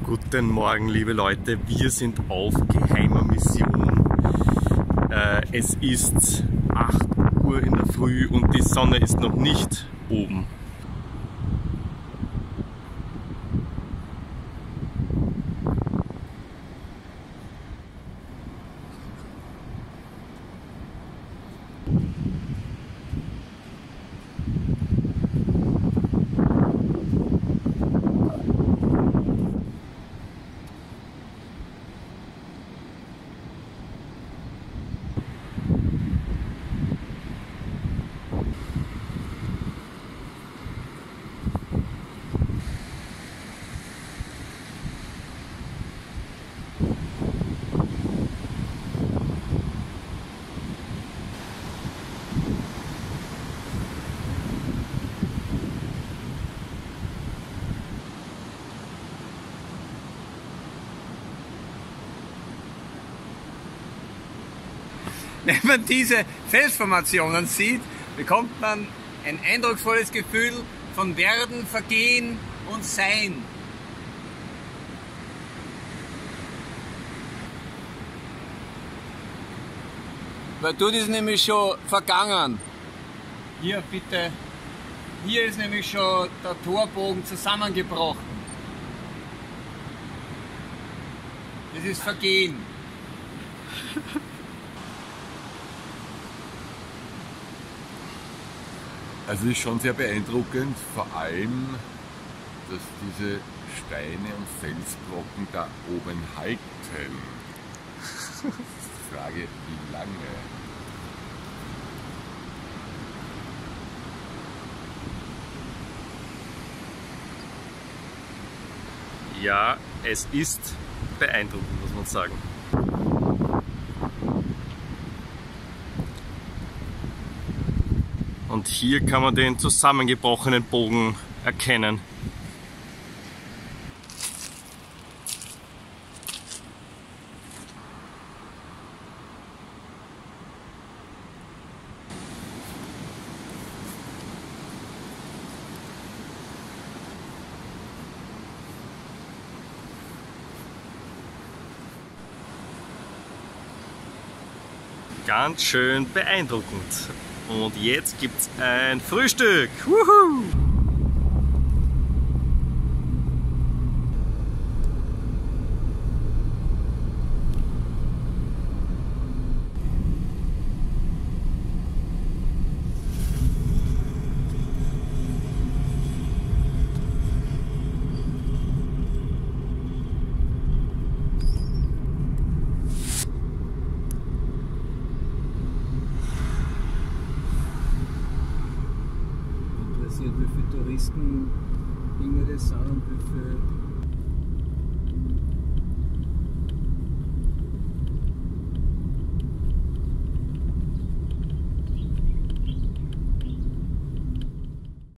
Guten Morgen, liebe Leute, wir sind auf geheimer Mission. Es ist 8 Uhr in der Früh und die Sonne ist noch nicht oben. Wenn man diese Felsformationen sieht, bekommt man ein eindrucksvolles Gefühl von Werden, Vergehen und Sein. Weil dort ist nämlich schon vergangen. Hier bitte, hier ist nämlich schon der Torbogen zusammengebrochen. Das ist Vergehen. Also es ist schon sehr beeindruckend, vor allem, dass diese Steine und Felsbrocken da oben halten. Frage, wie lange? Ja, es ist beeindruckend, muss man sagen. Und hier kann man den zusammengebrochenen Bogen erkennen. Ganz schön beeindruckend. Und jetzt gibt's ein Frühstück. Wuhu! Wie viele Touristen immer das sind und wie viele